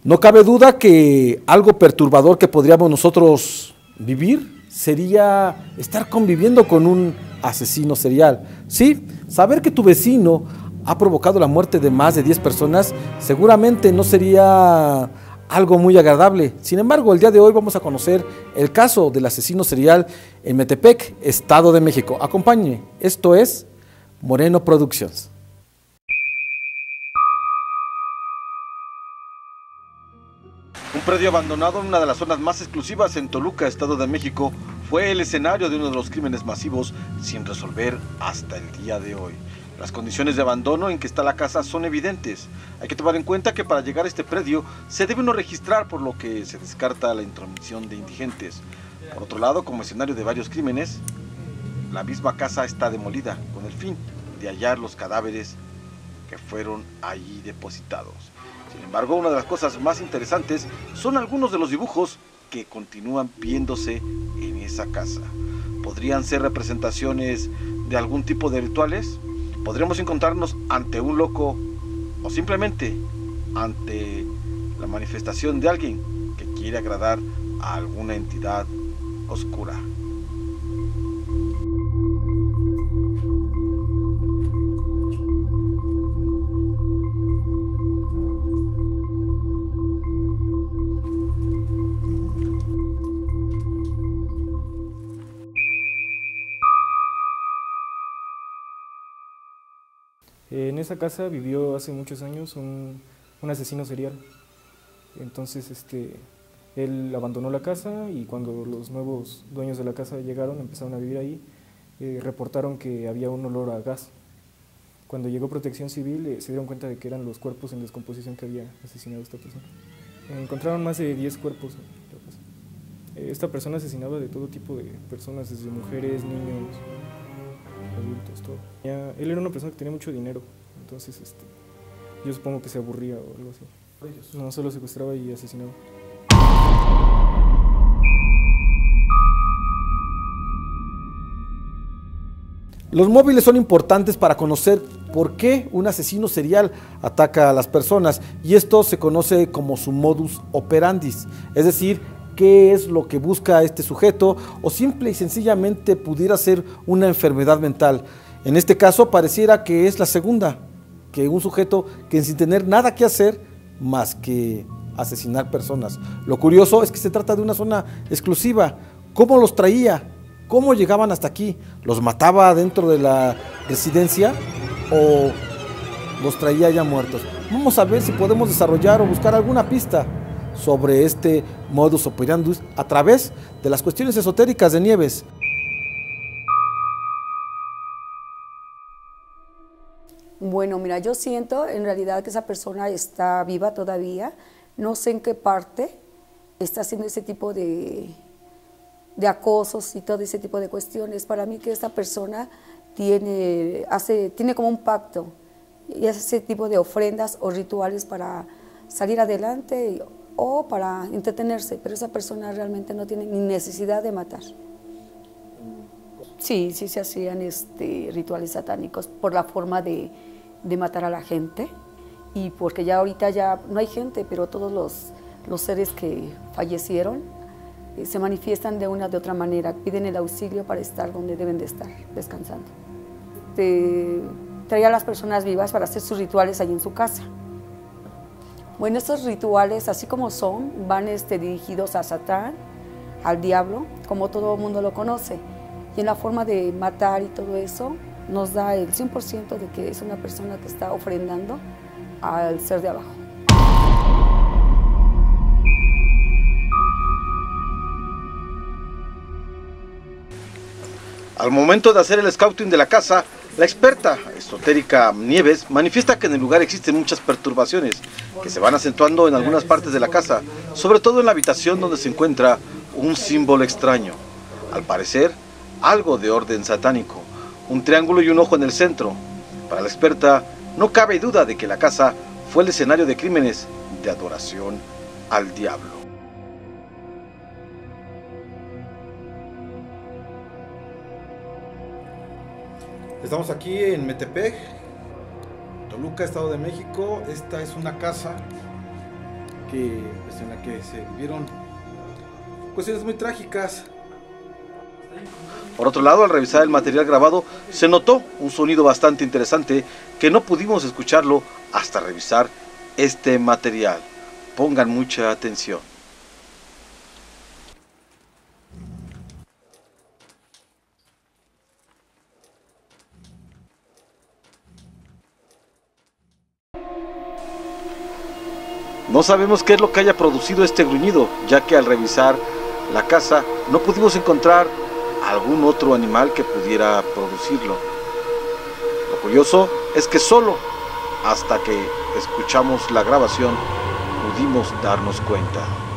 No cabe duda que algo perturbador que podríamos nosotros vivir sería estar conviviendo con un asesino serial. Sí, saber que tu vecino ha provocado la muerte de más de 10 personas seguramente no sería algo muy agradable. Sin embargo, el día de hoy vamos a conocer el caso del asesino serial en Metepec, Estado de México. Acompáñenme, esto es Moreno Productions. Un predio abandonado en una de las zonas más exclusivas en Toluca, Estado de México, fue el escenario de uno de los crímenes masivos sin resolver hasta el día de hoy. Las condiciones de abandono en que está la casa son evidentes. Hay que tomar en cuenta que para llegar a este predio se debe uno registrar, por lo que se descarta la intromisión de indigentes. Por otro lado, como escenario de varios crímenes, la misma casa está demolida con el fin de hallar los cadáveres que fueron allí depositados. Sin embargo, una de las cosas más interesantes son algunos de los dibujos que continúan viéndose en esa casa. ¿Podrían ser representaciones de algún tipo de rituales? ¿Podríamos encontrarnos ante un loco o simplemente ante la manifestación de alguien que quiere agradar a alguna entidad oscura? En esa casa vivió hace muchos años un asesino serial. Entonces él abandonó la casa y cuando los nuevos dueños de la casa llegaron, empezaron a vivir ahí, reportaron que había un olor a gas. Cuando llegó Protección Civil se dieron cuenta de que eran los cuerpos en descomposición que había asesinado a esta persona. Encontraron más de 10 cuerpos en la casa. Esta persona asesinaba de todo tipo de personas, desde mujeres, niños, adultos, todo. Él era una persona que tenía mucho dinero, entonces yo supongo que se aburría o algo así. No, solo secuestraba y asesinaba. Los móviles son importantes para conocer por qué un asesino serial ataca a las personas, y esto se conoce como su modus operandi, es decir, qué es lo que busca este sujeto, o simple y sencillamente pudiera ser una enfermedad mental. En este caso pareciera que es la segunda, que un sujeto que sin tener nada que hacer más que asesinar personas. Lo curioso es que se trata de una zona exclusiva. ¿Cómo los traía? ¿Cómo llegaban hasta aquí? ¿Los mataba dentro de la residencia o los traía ya muertos? Vamos a ver si podemos desarrollar o buscar alguna pista sobre este modus operandi a través de las cuestiones esotéricas de Nieves. Bueno, mira, yo siento en realidad que esa persona está viva todavía, no sé en qué parte está haciendo ese tipo de acosos y todo ese tipo de cuestiones. Para mí que esta persona tiene como un pacto y hace ese tipo de ofrendas o rituales para salir adelante o para entretenerse, pero esa persona realmente no tiene ni necesidad de matar. Sí, sí se hacían rituales satánicos por la forma de matar a la gente y porque ya ahorita ya no hay gente, pero todos los seres que fallecieron se manifiestan de una de otra manera, piden el auxilio para estar donde deben de estar, descansando. Traía a las personas vivas para hacer sus rituales allí en su casa. Bueno, estos rituales, así como son, van dirigidos a Satán, al diablo, como todo el mundo lo conoce. Y en la forma de matar y todo eso, nos da el 100% de que es una persona que está ofrendando al ser de abajo. Al momento de hacer el scouting de la casa, la experta esotérica Nieves manifiesta que en el lugar existen muchas perturbaciones que se van acentuando en algunas partes de la casa, sobre todo en la habitación donde se encuentra un símbolo extraño. Al parecer, algo de orden satánico, un triángulo y un ojo en el centro. Para la experta, no cabe duda de que la casa fue el escenario de crímenes de adoración al diablo. Estamos aquí en Metepec, Toluca, Estado de México. Esta es una casa en la que se vivieron cuestiones muy trágicas. Por otro lado, al revisar el material grabado, se notó un sonido bastante interesante que no pudimos escucharlo hasta revisar este material. Pongan mucha atención. No sabemos qué es lo que haya producido este gruñido, ya que al revisar la casa no pudimos encontrar algún otro animal que pudiera producirlo. Lo curioso es que solo hasta que escuchamos la grabación pudimos darnos cuenta.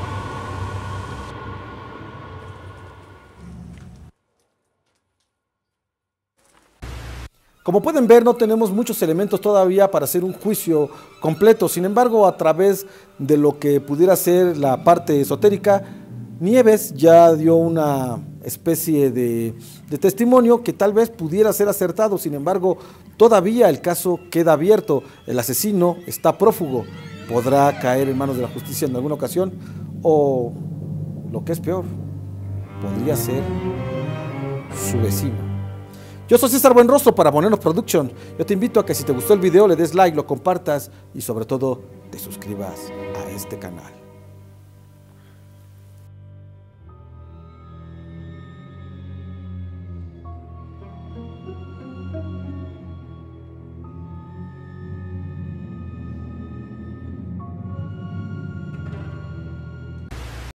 Como pueden ver, no tenemos muchos elementos todavía para hacer un juicio completo. Sin embargo, a través de lo que pudiera ser la parte esotérica, Nieves ya dio una especie de testimonio que tal vez pudiera ser acertado. Sin embargo, todavía el caso queda abierto. El asesino está prófugo. Podrá caer en manos de la justicia en alguna ocasión, o lo que es peor, podría ser su vecino. Yo soy César Buenrostro para Monelos Production. Yo te invito a que si te gustó el video le des like, lo compartas y sobre todo te suscribas a este canal.